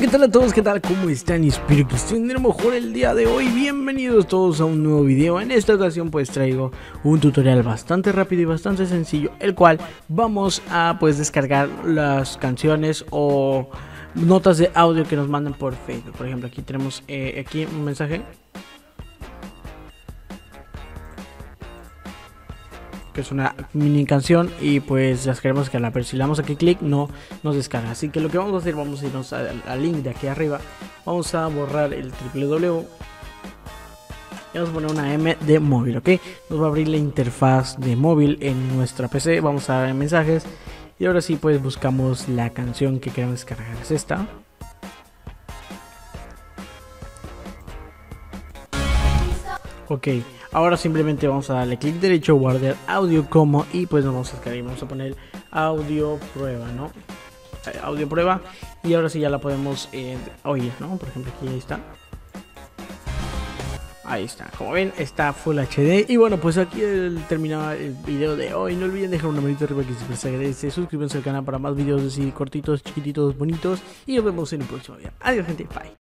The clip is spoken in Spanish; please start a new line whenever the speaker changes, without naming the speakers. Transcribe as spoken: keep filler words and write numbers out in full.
tal a todos? ¿Qué tal? ¿Cómo están? Espero que estén de lo mejor el día de hoy. Bienvenidos todos a un nuevo video. En esta ocasión pues traigo un tutorial bastante rápido y bastante sencillo, el cual vamos a pues descargar las canciones o notas de audio que nos mandan por Facebook. Por ejemplo, aquí tenemos eh, aquí un mensaje que es una mini canción y pues las queremos que la pero si le damos aquí clic no nos descarga. Así que lo que vamos a hacer, vamos a irnos al, al link de aquí arriba, vamos a borrar el www y vamos a poner una M de móvil, ok. Nos va a abrir la interfaz de móvil en nuestra P C. Vamos a ver mensajes y ahora sí pues buscamos la canción que queremos descargar. Es esta. Ok, ahora simplemente vamos a darle clic derecho, guardar audio como y pues nos vamos a descargar. Vamos a poner audio prueba, ¿no? Audio prueba y ahora sí ya la podemos eh, oír, ¿no? Por ejemplo aquí ahí está. Ahí está, como ven está Full H D. Y bueno, pues aquí el, terminaba el video de hoy. No olviden dejar una manito arriba que siempre se agradece. Suscríbanse al canal para más videos así cortitos, chiquititos, bonitos. Y nos vemos en el próximo video. Adiós gente, bye.